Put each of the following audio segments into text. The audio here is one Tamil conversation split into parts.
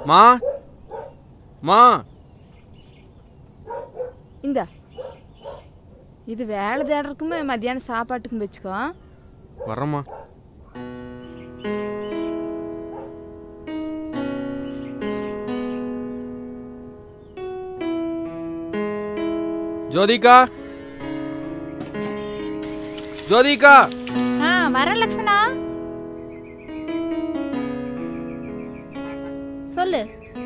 மா மா இந்த இது வேலை தேடுறதுக்குமே மத்தியானம் சாப்பாட்டுக்கும் வச்சுக்கோ. வரேம்மா. ஜோதிகா ஜோதிகா. வரேன் லக்ஷ்மணா. சொல்லு.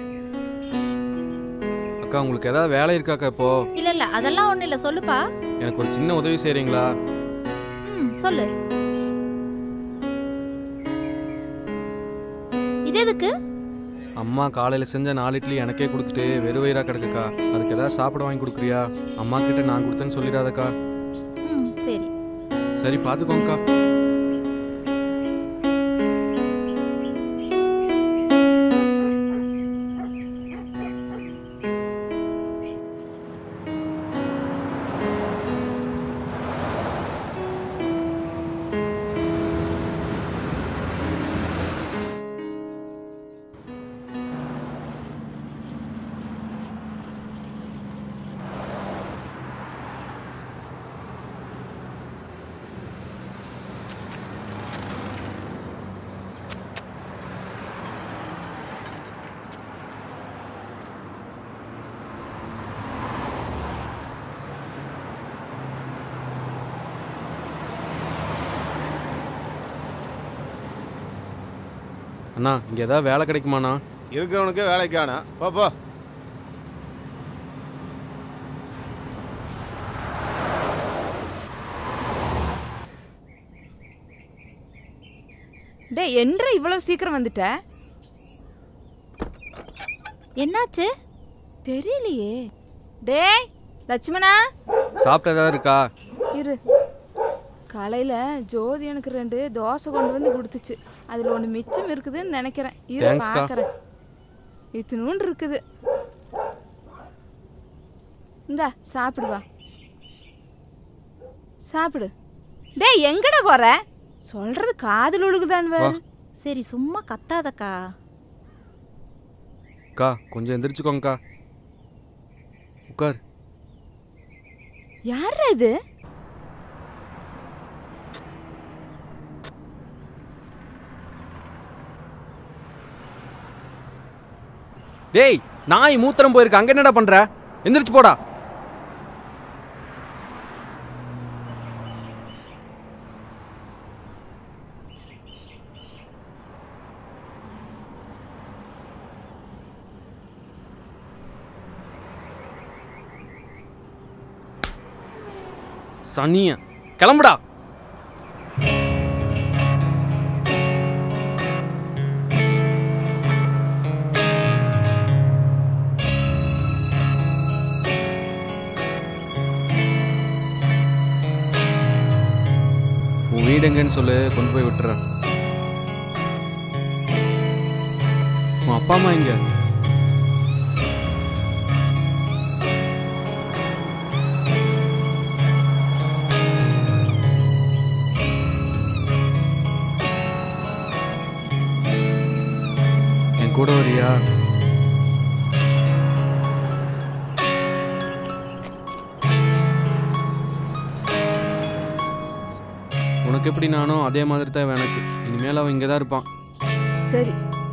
அக்கா உங்களுக்கு ஏதாவது வேலை இருக்காக்கா இப்போ? இல்ல அதெல்லாம் ஒண்ணு இல்ல, சொல்லுப்பா. எனக்கு ஒரு சின்ன உதவி செய்றீங்களா? சொல்லு. இது எதுக்கு? அம்மா காலையில் செஞ்ச 4 இட்லி எனக்கே கொடுத்துட்டு வெறும் வயிறா கிடக்குக்கா. அதுக்கு ஏதாவது சாப்பிட வாங்கி கொடுக்குறியா? அம்மா கிட்ட நான் கொடுத்தேன்னு சொல்லிடாதக்கா. சரி சரி பார்த்துக்கோங்கக்கா. அண்ணா இங்கே ஏதாவது வேலை கிடைக்குமாண்ணா? இருக்கிறவனுக்கு வேலைக்கானா பாப்பா. டே என்ற இவ்வளவு சீக்கிரம் வந்துட்ட? என்னாச்சு தெரியலையே. டேய் லட்சுமணா, சாப்பிட்ட ஏதாவது இருக்கா? இரு. காலையில் ஜோதி எனக்கு 2 தோசை கொண்டு வந்து கொடுத்துச்சு. அதில் ஒன்று மிச்சம் இருக்குதுன்னு நினைக்கிறேன். இரு பார்க்குறேன். இத்தினூண்டு இருக்குது. இந்தா சாப்பிடுவா, சாப்பிடு. டேய் எங்கடா போற? சொல்றது காதில் ஒழுகுதான். சரி சும்மா கத்தாதக்கா. அக்கா கொஞ்சம் எந்திரிச்சுக்கோங்கக்கா. உட்கார். யாரா இது? டேய் நாய் மூத்திரம் போயிருக்கு, அங்க என்னடா பண்ற? எந்திரிச்சு போடா. சனிய கிளம்புடா. வீடுங்கன்னு சொல்லு, கொண்டு போய் விட்டுறேன். உன் அப்பா அம்மா எங்க? என் கூட வரியா? உனக்கு எப்படி நானோ அதே மாதிரி தான் எனக்கு. இனிமேல் அவன் இங்கே தான் இருப்பான். சரி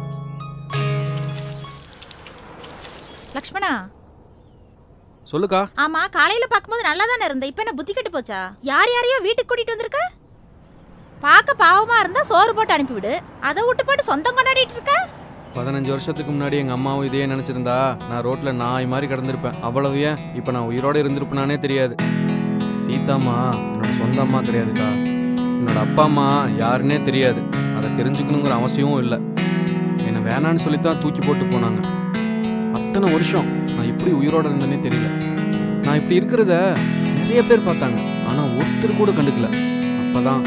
லக்ஷ்மணா. சொல்லுக்கா. ஆமா காலையில பார்க்கும்போது நல்லா தானே இருந்த, இப்போ என்ன புத்தி கெட்டு போச்சா? யாரையோ வீட்டுக்கு கூட்டிட்டு வந்திருக்க? பார்க்க பாவமா இருந்தா சோறு போட்டு அனுப்பிவிடு, அதை விட்டு போட்டு சொந்தம் கொண்டாடிட்டு இருக்க. 15 வருஷத்துக்கு முன்னாடி எங்கள் அம்மாவும் இதே நினச்சிருந்தா நான் ரோட்டில் நாய் மாதிரி கிடந்திருப்பேன். அவ்வளவு ஏன் இப்போ நான் உயிரோடு இருந்திருப்பேனானே தெரியாது. சீதாம்மா என்னோட சொந்த அம்மா கிடையாதுக்கா. என்னோட அப்பா அம்மா யாருன்னே தெரியாது. அதை தெரிஞ்சுக்கணுங்கிற அவசியமும் இல்லை. என்னை வேணான்னு சொல்லித்தான் தூக்கி போட்டு போனாங்க. அத்தனை வருஷம் நான் எப்படி உயிரோடு இருந்தேனே தெரியல. நான் இப்படி இருக்கிறத நிறைய பேர் பார்த்தாங்க, ஆனால் ஒருத்தர் கூட கண்டுக்கல. அப்போதான்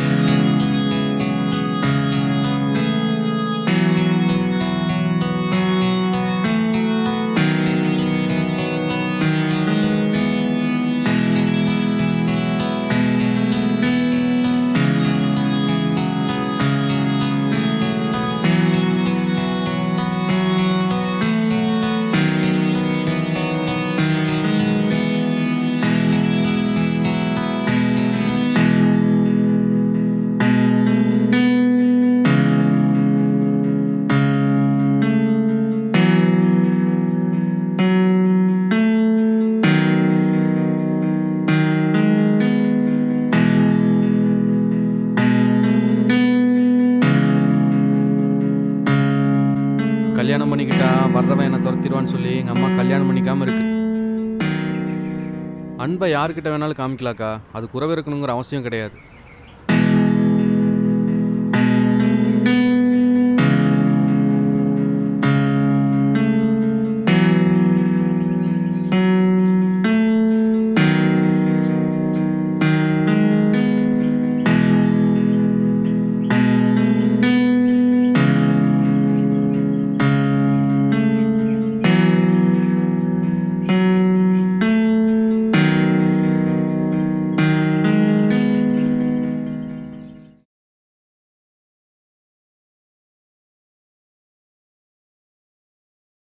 ஏமாத்திடுவான்னு சொல்லி எங்கள் அம்மா கல்யாணம் பண்ணிக்காமல் இருக்கு. அன்பை யார்கிட்ட வேணாலும் காமிக்கலாக்கா, அது குறைவு இருக்கணுங்கிற அவசியம் கிடையாது.